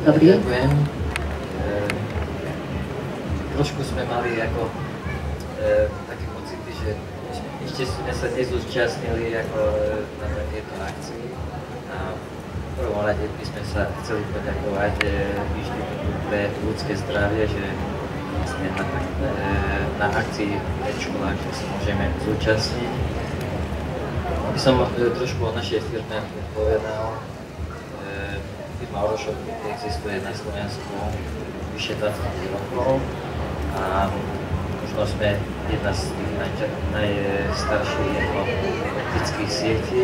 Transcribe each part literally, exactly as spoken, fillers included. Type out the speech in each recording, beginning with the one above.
Dobrý. Ďakujem. E, trošku sme mali ako e, také pocity, že ešte sme sa nezúčastnili ako na takéto akcii. A v prvom rade by sme sa chceli poďakovať e, Inštitútu pre ľudské zdravie, že vlastne na, e, na akcii predškolách, že sa môžeme zúčastniť. Aby som e, trošku o našej firme povedal. Firma Orošov existuje na Slovensku vyše dvadsať rokov a možno sme jedna z tých najstarších optických sietí.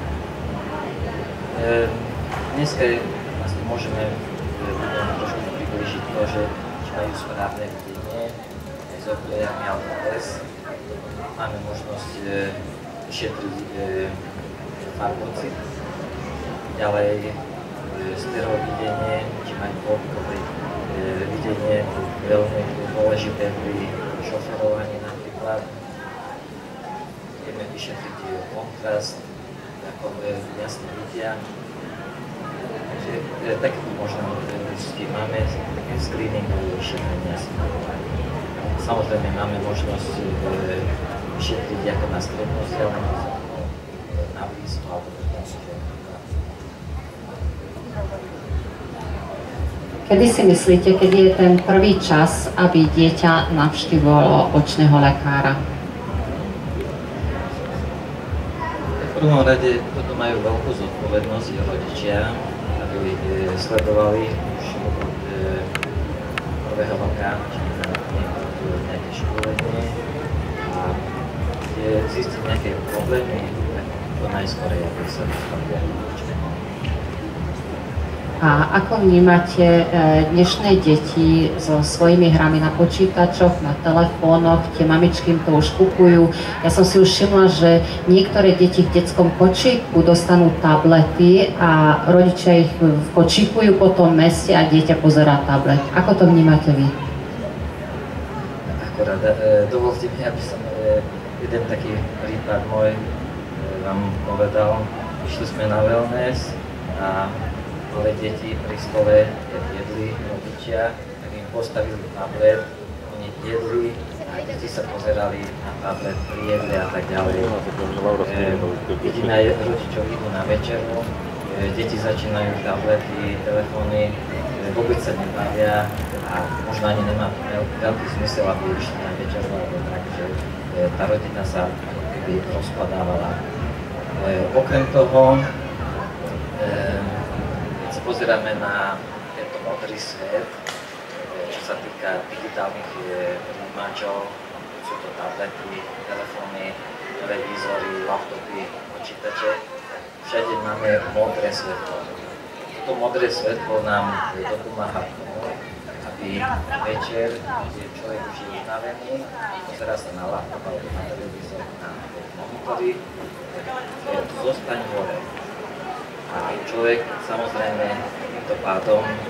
Dneska vlastne môžeme ľuďom trošku priblížiť to, že či majú správne videnie s okulármi alebo bez. Máme možnosť šetriť farbocit. Ďalej stereovidenie, či majú hĺbkové videnie, veľmi dôležité pri šoferovaní napríklad. Vieme vyšetriť kontrast, ako jasne vidia. Takže takéto možnosti máme, také screeningové vyšetrenia. Samozrejme máme možnosť vyšetriť ako na strednú vzdialenosť, na blízko alebo na Kedy si myslíte, kedy je ten prvý čas, aby dieťa navštívilo očného lekára? V prvom rade toto majú veľkú zodpovednosť rodičia, aby sledovali už od prvého roka, či nejaké školenie a zistiť nejaké problémy, to najskorej, aby sa dostali očného. A ako vnímate dnešné deti so svojimi hrami na počítačoch, na telefónoch, tie mamičky im to už kupujú. Ja som si už všimla, že niektoré deti v detskom kočíku dostanú tablety a rodičia ich kočíkujú po tom meste a dieťa pozerá tablet. Ako to vnímate vy? Akorát, dovolte mi, aby som jeden taký prípad môj vám povedal. Išli sme na wellness a ale deti pri stole, keď jedli rodičia, tak im postavili tablet, oni jedli a deti sa pozerali na tablet pri jedle a tak ďalej. E, vidíme aj rodičov idú na večeru, e, deti začínajú tablety, telefóny, e, vôbec sa nebavia a možno ani nemá veľký zmysel, aby išli na večeru, alebo tak, že e, tá rodina sa akoby rozpadávala. E, okrem toho, e, pozeráme na tento modrý svet, čo sa týka digitálnych príjimačov, sú to tablety, telefóny, televízory, laptopy, počítače. Všade máme modré svetlo. Toto modré svetlo nám dopomáha k tomu, aby večer, keď človek už je unavený, pozerá sa na laptop alebo na televízor, na monitory, zostaň hore. A človek samozrejme týmto pádom e,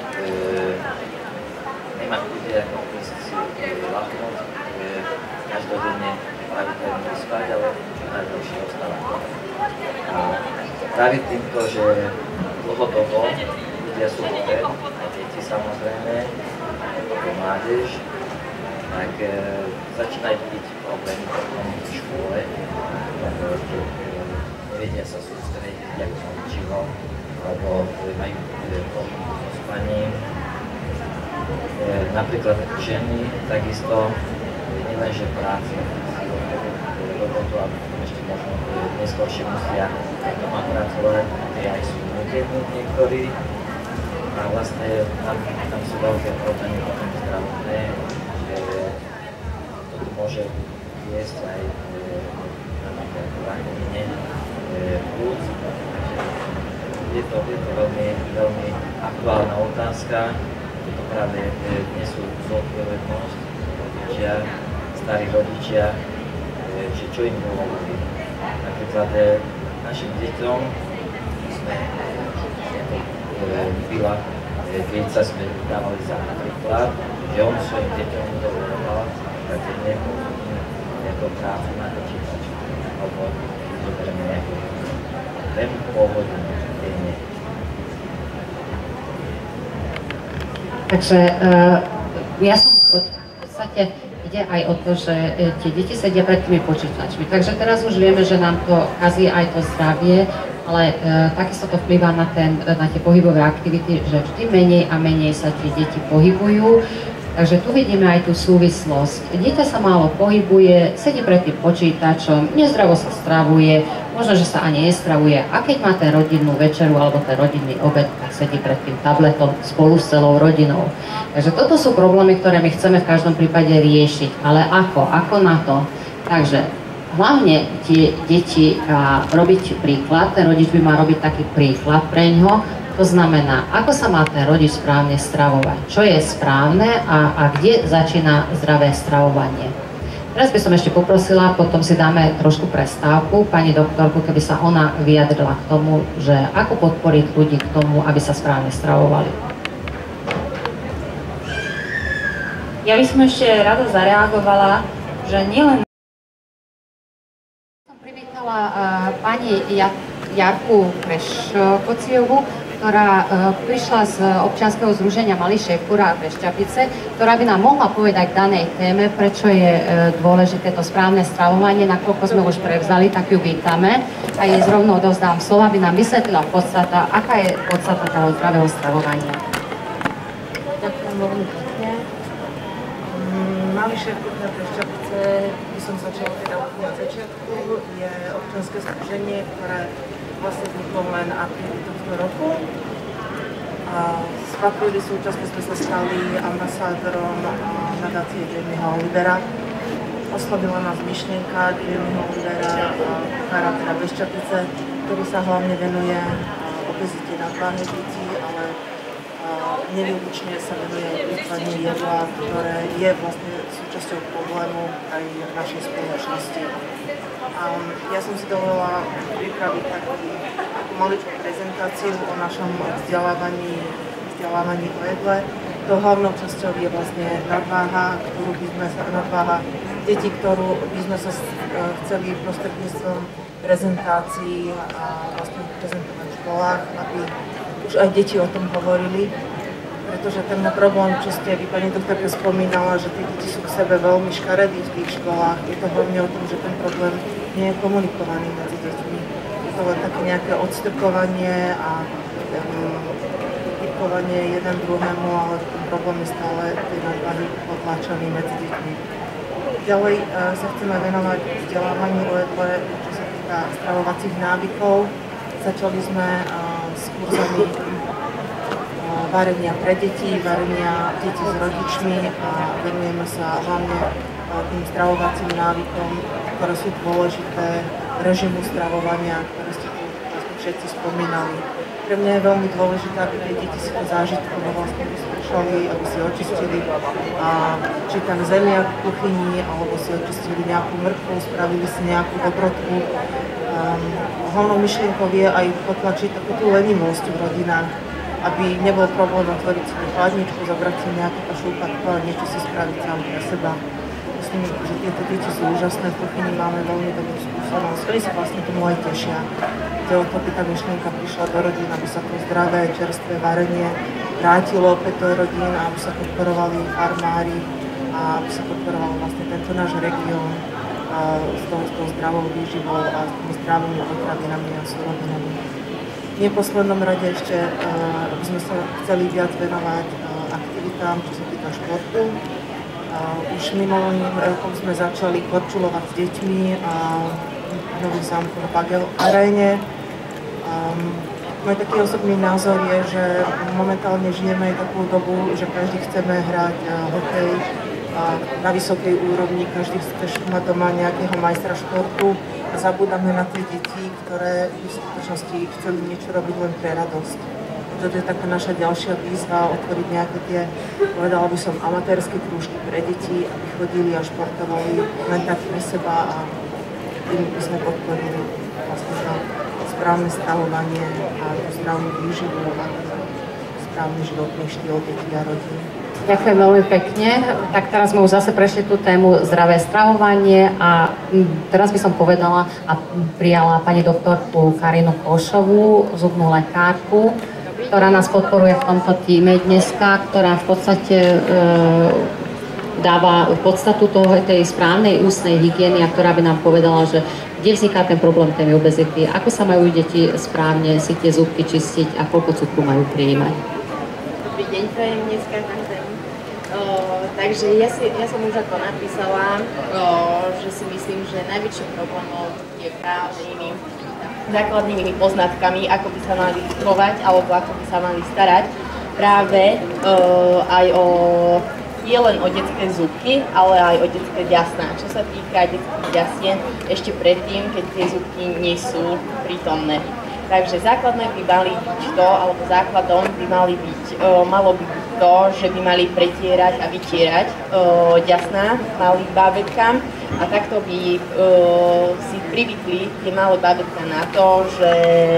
nemá chuť ako ísť si ľahnuť, e, každodenne pravidelne spať, ale čo najdlhšie ostáva. A práve týmto, že dlhodobo ľudia sú hore, aj deti samozrejme, ako mládež, tak e, začínajú byť problémy potom v škole, že nevedia sa sústrediť, ako som učivo, alebo majú problémy so spaním. E, napríklad ženy takisto, nielenže práce, robotu, ale ešte možno neskôršie musia doma pracovať, tie aj sú nutení niektorí. A vlastne tam, tam sú veľké problémy potom zdravotné, že toto môže viesť aj napríklad v rakovine plúc. Je to, je to veľmi, veľmi aktuálna otázka. Toto práve nesú zodpovednosť rodičia, starí rodičia, že čo im dovolili. Napríklad našim deťom sme byla, keď sa sme dávali za príklad, že on svojim deťom dovoloval, takže nejakú prácu na počítači, alebo zoberieme nejakú veľmi pôvodnú denne. Takže ja som v podstate ide aj o to, že tie deti sedia pred tými počítačmi. Takže teraz už vieme, že nám to kazí aj to zdravie, ale e, takisto to vplyvá na, ten, na tie pohybové aktivity, že vždy menej a menej sa tie deti pohybujú. Takže tu vidíme aj tú súvislosť. Dieťa sa málo pohybuje, sedí pred tým počítačom, nezdravo sa stravuje, možno, že sa ani nestravuje. A keď má ten rodinnú večeru alebo ten rodinný obed, tak sedí pred tým tabletom spolu s celou rodinou. Takže toto sú problémy, ktoré my chceme v každom prípade riešiť. Ale ako? Ako na to? Takže hlavne tie deti a, robiť príklad, ten rodič by mal robiť taký príklad pre ňoho. To znamená, ako sa má ten rodič správne stravovať, čo je správne a, a kde začína zdravé stravovanie. Teraz by som ešte poprosila, potom si dáme trošku prestávku, pani doktorku, keby sa ona vyjadrila k tomu, že ako podporiť ľudí k tomu, aby sa správne stravovali. Ja by som ešte rada zareagovala, že nielen... Som privítala uh, pani Jarku Kreškociovú, ktorá prišla z občianskeho združenia Malý Šéfur a Brešťapice, ktorá by nám mohla povedať k danej téme, prečo je dôležité to správne stravovanie, nakoľko sme už prevzali, tak ju vítame a jej zrovna odovzdám slovo, aby nám vysvetlila podstata, aká je podstata toho zdravého stravovania. Ďakujem veľmi pekne. Malý Šéfur a Brešťapice, by som začala teda úplne od začiatku, je občianske združenie, ktoré vlastne vzniklo len apríli tohto roku. V apríli súčasne sme sa stali ambasádorom nadácie Jamieho Olivera. Oslovila nás myšlienka Jamieho Olivera, kuchára teda Brešťapice, ktorý sa hlavne venuje obezite nadváhy detí, ale nevýlučne sa venuje plýtvaniu jedla, ktoré je vlastne súčasťou problému aj v našej spoločnosti. Um, ja som si dovolila pripraviť takú, takú maličkú prezentáciu o našom vzdelávaní, vzdelávaní o jedle. To hlavnou časťou je vlastne nadváha, ktorú by sme sa, nadváha detí, ktorú by sme sa chceli prostredníctvom prezentácií a vlastne prezentovať v školách, aby už aj deti o tom hovorili. Pretože ten problém, čo ste vy, pani doktorka, spomínala, že tie deti sú k sebe veľmi škaredí v tých školách, je to hlavne o tom, že ten problém nie je komunikovaný medzi deťmi. Je to len také nejaké odstrkovanie a typovanie um, jeden druhému, ale ten problém je stále tej nadváhy potláčaný medzi deťmi. Ďalej uh, sa chceme venovať vzdelávaniu o jedle, čo sa týka stravovacích návykov. Začali sme uh, s kurzami varenia pre deti, varenia detí s rodičmi a venujeme sa hlavne tým stravovacím návykom, ktoré sú dôležité, režimu stravovania, ktoré ste tu vlastne všetci spomínali. Pre mňa je veľmi dôležité, aby tie deti si to zážitkovo vlastne vyskúšali, aby si očistili a, či ten zemiak v kuchyni, alebo si očistili nejakú mrkvu, spravili si nejakú dobrotku. Um, hlavnou myšlienkou je aj potlačiť takú tú lenivosť v rodinách, aby nebol problém otvoriť si chladničku, zobrať si nejaké šúpatko a niečo si spraviť sám pre seba. Myslím, že tieto deti sú úžasné, v kuchyni máme veľmi dobrú skúsenosť, oni sa vlastne tomu aj tešia. Kde o to by tá myšlienka prišla do rodín, aby sa to zdravé, čerstvé varenie vrátilo opäť do rodín, aby sa podporovali farmári a aby sa podporoval vlastne tento náš región s tou, s tou zdravou výživou a s tými zdravými potravinami a surovinami. V neposlednom rade ešte uh, by sme sa chceli viac venovať uh, aktivitám, čo sa týka športu. Uh, už minulým rokom sme začali korčulovať s deťmi a uh, Nový zámku v Bagel aréne. Um, môj taký osobný názor je, že momentálne žijeme aj takú dobu, že každý chceme hrať uh, hokej uh, na vysokej úrovni, každý chce mať doma nejakého majstra športu. A zabúdame na tie deti, ktoré v skutočnosti chceli niečo robiť len pre radosť. Toto je taká naša ďalšia výzva, otvoriť nejaké tie, povedala by som, amatérske krúžky pre deti, aby chodili a športovali len tak pre seba a tým by sme podporili vlastne to správne stravovanie a správnu výživu a správny životný štýl detí a rodín. Ďakujem veľmi pekne. Tak teraz sme už zase prešli tú tému zdravé stravovanie a teraz by som povedala a prijala pani doktorku Karinu Košovú, zubnú lekárku. ktorá nás podporuje v tomto týme dneska, ktorá v podstate e, dáva podstatu toho, tej správnej ústnej hygieny a ktorá by nám povedala, že kde vzniká ten problém tej obezity, ako sa majú deti správne si tie zúbky čistiť a koľko cukru majú prijímať. Dobrý deň, prajem dneska každému. Takže ja, si, ja som už ako napísala, o, že si myslím, že najväčším problémom je práve iným základnými poznatkami, ako by sa mali chovať alebo ako by sa mali starať práve o, aj o, nie len o detské zúbky, ale aj o detské ďasná. Čo sa týka detských ďasien, ešte predtým, keď tie zúbky nie sú prítomné. Takže základné by mali byť to, alebo základom by mali byť, o, malo by byť to, že by mali pretierať a vytierať o, ďasná malým bábetkám a takto by o, si privykli tie malé bábetka na to, že,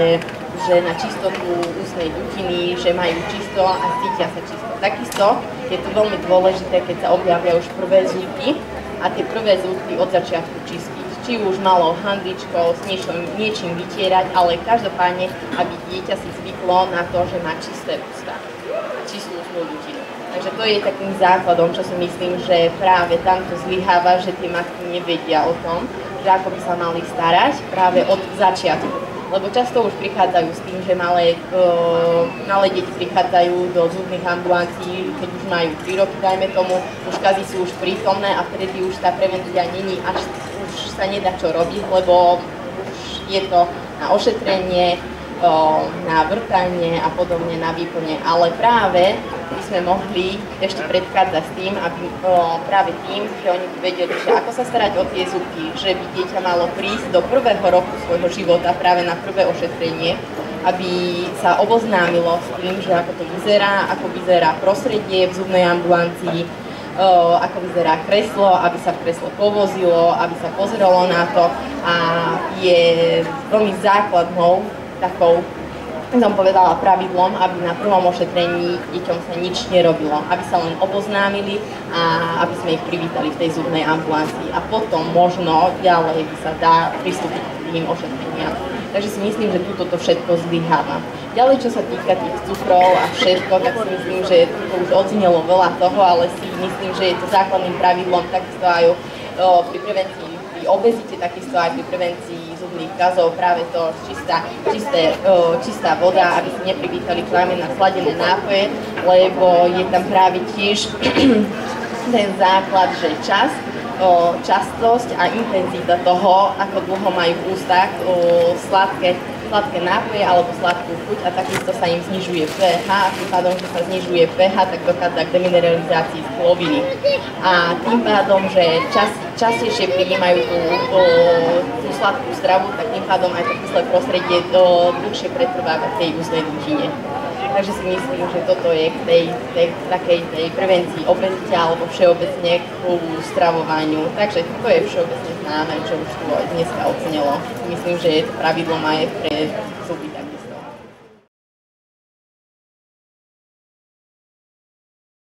že na čistotu ústnej dutiny, že majú čisto a cítia sa čisto. Takisto je to veľmi dôležité, keď sa objavia už prvé zúbky a tie prvé zúbky od začiatku čistiť. Či už malou handličkou, s niečím, niečím vytierať, ale každopádne, aby dieťa si zvyklo na to, že má čisté ústa, čistú ústnú dutinu. Takže to je takým základom, čo si myslím, že práve tamto zlyháva, že tie matky nevedia o tom, že ako by sa mali starať práve od začiatku. Lebo často už prichádzajú s tým, že malé, uh, malé deti prichádzajú do zubných ambulancií, keď už majú tri roky, dajme tomu, už kazy sú už prítomné a vtedy už tá prevencia není, až už sa nedá čo robiť, lebo už je to na ošetrenie, uh, na vrtanie a podobne, na výplne. Ale práve by sme mohli ešte predchádzať s tým, aby o, práve tým, že oni by vedeli, že ako sa starať o tie zubky, že by dieťa malo prísť do prvého roku svojho života práve na prvé ošetrenie, aby sa oboznámilo s tým, že ako to vyzerá, ako vyzerá prostredie v zubnej ambulancii, o, ako vyzerá kreslo, aby sa v kresle povozilo, aby sa pozeralo na to a je veľmi základnou takou, som povedala, pravidlom, aby na prvom ošetrení deťom sa nič nerobilo, aby sa len oboznámili a aby sme ich privítali v tej zubnej ambulancii a potom možno ďalej by sa dá pristúpiť k tým ošetreniam. Takže si myslím, že túto to všetko zlyháva. Ďalej, čo sa týka tých cukrov a všetko, tak si myslím, že to už odznelo veľa toho, ale si myslím, že je to základným pravidlom takisto aj o, pri prevencii pri obezite, takisto aj pri prevencii zubných kazov, práve to čistá, čisté, o, čistá voda, aby si neprivítali práve na sladené nápoje, lebo je tam práve tiež ten základ, že čas, o, častosť a intenzita toho, ako dlho majú v ústach o, sladké, sladké nápoje alebo sladkú chuť a takisto sa im znižuje pH a tým pádom, že sa znižuje pH, tak dochádza k demineralizácii skloviny. A tým pádom, že čas, častejšie prijímajú tú, tú, tú sladkú stravu, tak tým pádom aj to kyslé prostredie to dlhšie pretrváva v tej ústnej dutine. Takže si myslím, že toto je k tej, tej, takej tej prevencii obezite alebo všeobecne k stravovaniu. Takže to je všeobecne známe, čo už tu dneska odznelo. Myslím, že je to pravidlom aj pre zuby.